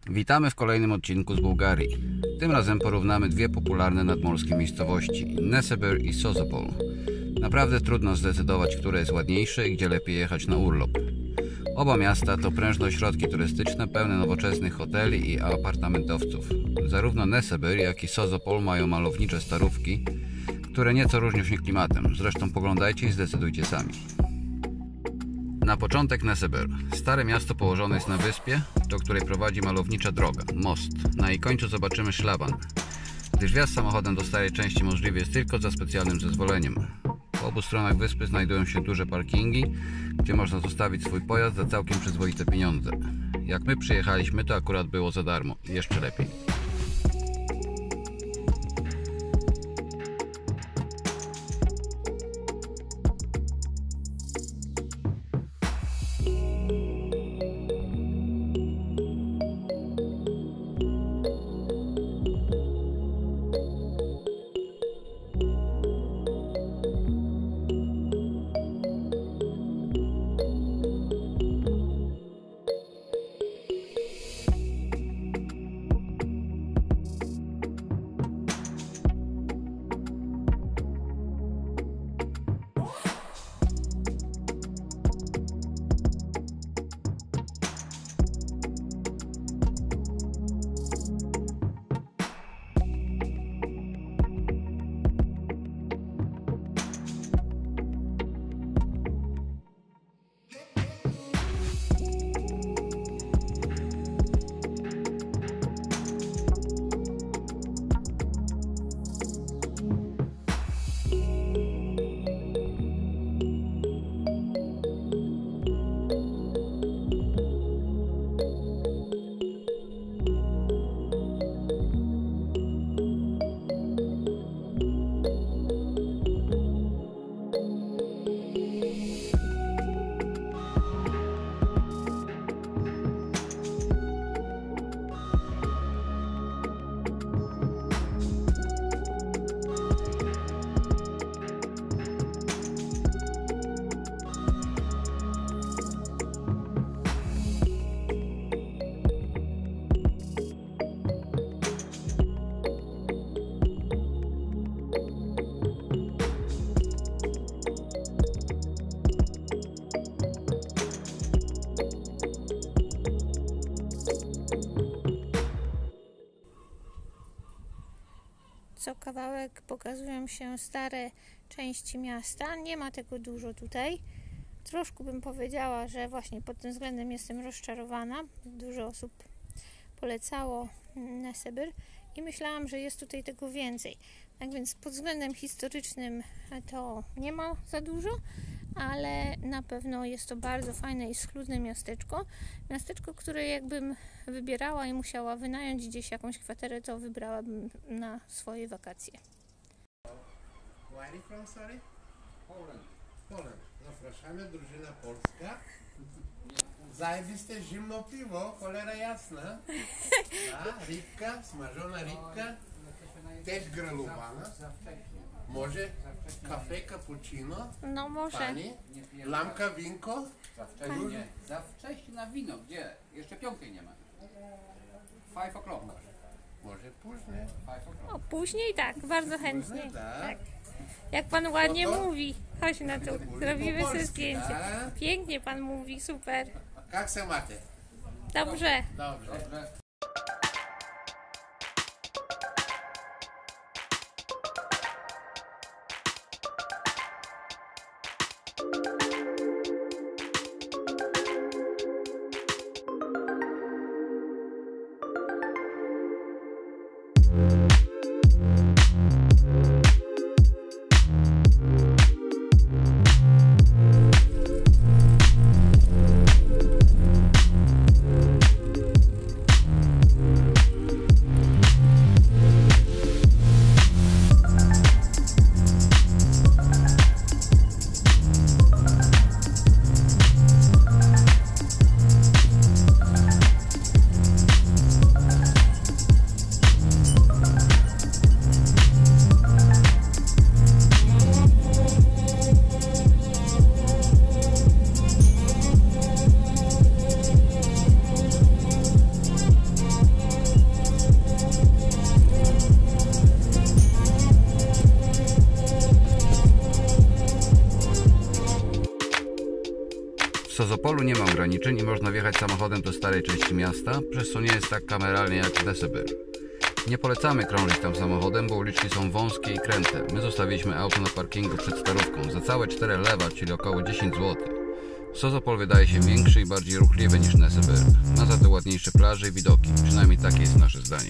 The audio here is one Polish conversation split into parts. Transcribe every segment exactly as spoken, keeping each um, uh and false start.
Witamy w kolejnym odcinku z Bułgarii. Tym razem porównamy dwie popularne nadmorskie miejscowości, Nessebar i Sozopol. Naprawdę trudno zdecydować, które jest ładniejsze i gdzie lepiej jechać na urlop. Oba miasta to prężne ośrodki turystyczne pełne nowoczesnych hoteli i apartamentowców. Zarówno Nessebar, jak i Sozopol mają malownicze starówki, które nieco różnią się klimatem. Zresztą poglądajcie i zdecydujcie sami. Na początek Nessebar. Stare miasto położone jest na wyspie, do której prowadzi malownicza droga, most. Na jej końcu zobaczymy szlaban, gdyż wjazd samochodem do starej części możliwy jest tylko za specjalnym zezwoleniem. Po obu stronach wyspy znajdują się duże parkingi, gdzie można zostawić swój pojazd za całkiem przyzwoite pieniądze. Jak my przyjechaliśmy, to akurat było za darmo. Jeszcze lepiej. Co kawałek pokazują się stare części miasta. Nie ma tego dużo tutaj. Troszkę bym powiedziała, że właśnie pod tym względem jestem rozczarowana. Dużo osób polecało Nessebar i myślałam, że jest tutaj tego więcej. Tak więc pod względem historycznym to nie ma za dużo, ale na pewno jest to bardzo fajne i schludne miasteczko. Miasteczko, które jakbym wybierała i musiała wynająć gdzieś jakąś kwaterę, to wybrałabym na swoje wakacje. Where are you from, sorry? Poland. Poland. Zapraszamy, drużyna polska. Zajebiste zimno piwo, cholera jasna. A, rybka, smażona rybka. Też grillowana. Może kafe, cappuccino? No może. Pani? Lamka, winko? Za wcześnie. Za wcześnie na wino. Gdzie? Jeszcze piątej nie ma. Five o'clock. Może później. Five o'clock. O, później tak, bardzo chętnie. Później, tak. Tak. Jak pan ładnie No to- mówi. Chodź na to, zrobimy po sobie polsku, zdjęcie. tak? Pięknie pan mówi, super. Jak se macie? Dobrze. Dobrze. Dobrze. Sozopol nie ma ograniczeń i można wjechać samochodem do starej części miasta, przez co nie jest tak kameralnie jak w Neseber. Nie polecamy krążyć tam samochodem, bo uliczki są wąskie i kręte. My zostawiliśmy auto na parkingu przed starówką za całe cztery lewa, czyli około dziesięć złotych. Sozopol wydaje się większy i bardziej ruchliwy niż Neseber. Ma za to ładniejsze plaże i widoki, przynajmniej takie jest nasze zdanie.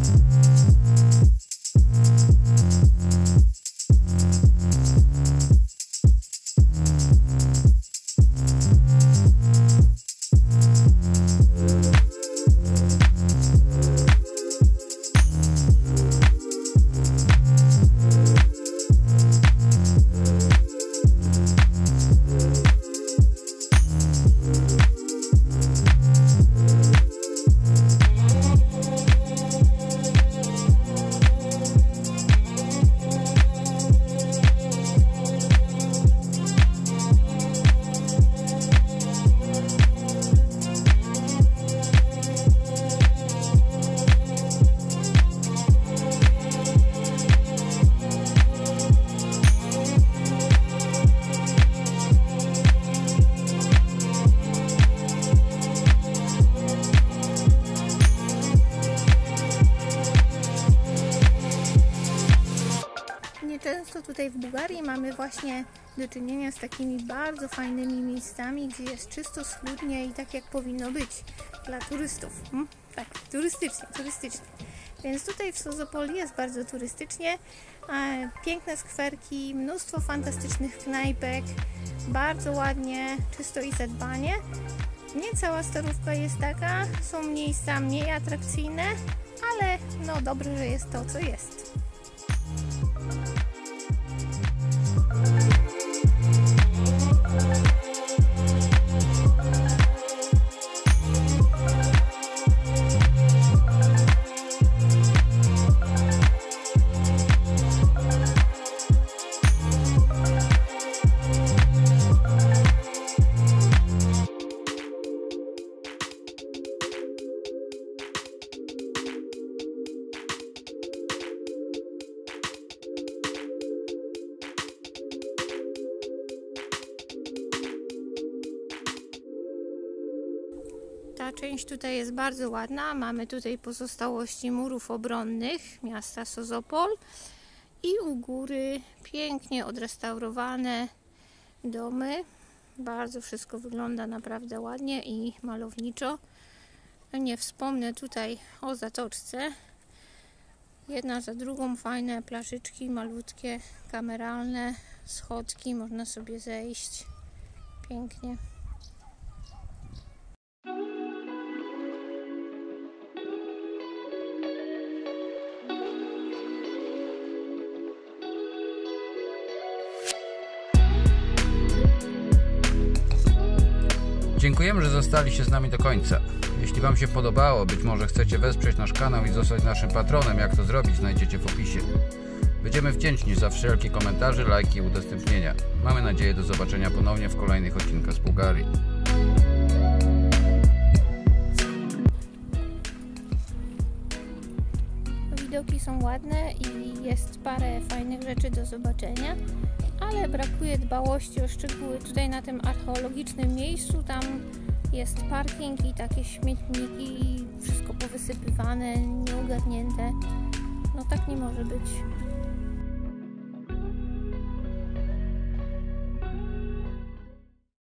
Często tutaj w Bułgarii mamy właśnie do czynienia z takimi bardzo fajnymi miejscami, gdzie jest czysto, schludnie i tak jak powinno być dla turystów. Hmm? Tak, turystycznie, turystycznie. Więc tutaj w Sozopol jest bardzo turystycznie. E, piękne skwerki, mnóstwo fantastycznych knajpek, bardzo ładnie, czysto i zadbanie. Nie cała starówka jest taka, są miejsca mniej atrakcyjne, ale no dobrze, że jest to, co jest. Ta część tutaj jest bardzo ładna. Mamy tutaj pozostałości murów obronnych miasta Sozopol i u góry pięknie odrestaurowane domy. Bardzo wszystko wygląda naprawdę ładnie i malowniczo. Nie wspomnę tutaj o zatoczce. Jedna za drugą fajne plażyczki, malutkie, kameralne, schodki, można sobie zejść. Pięknie. Dziękujemy, że zostaliście z nami do końca. Jeśli Wam się podobało, być może chcecie wesprzeć nasz kanał i zostać naszym patronem, jak to zrobić, znajdziecie w opisie. Będziemy wdzięczni za wszelkie komentarze, lajki i udostępnienia. Mamy nadzieję do zobaczenia ponownie w kolejnych odcinkach z Bułgarii. Widoki są ładne i jest parę fajnych rzeczy do zobaczenia, ale brakuje dbałości o szczegóły. Tutaj na tym archeologicznym miejscu tam jest parking i takie śmietniki, wszystko powysypywane, nieogarnięte. No tak nie może być.